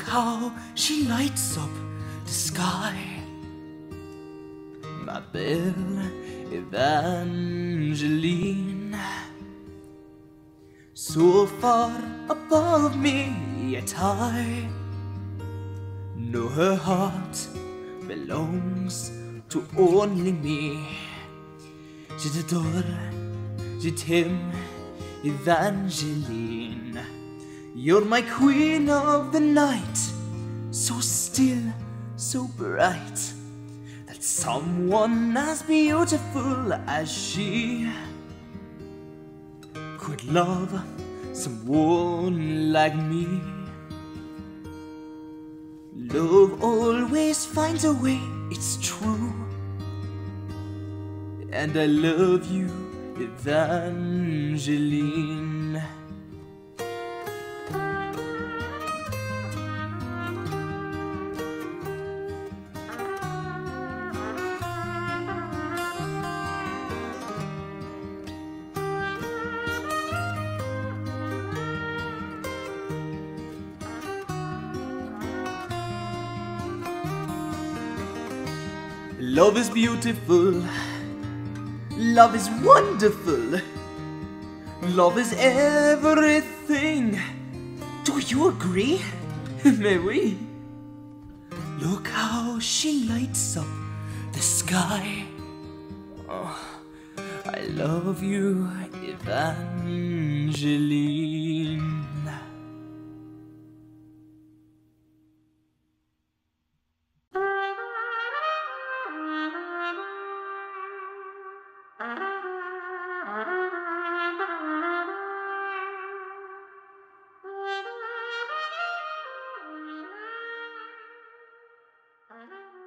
how she lights up the sky. My Belle, Evangeline, so far above me yet I know her heart belongs to only me. Je t'adore, je t'aime, Evangeline. You're my queen of the night, so still, so bright, that someone as beautiful as she could love someone like me. Love always finds a way, it's true, and I love you, Evangeline. Love is beautiful, love is wonderful, love is everything. Do you agree? May we? Look how she lights up the sky. Oh, I love you, Evangeline. Uh-huh.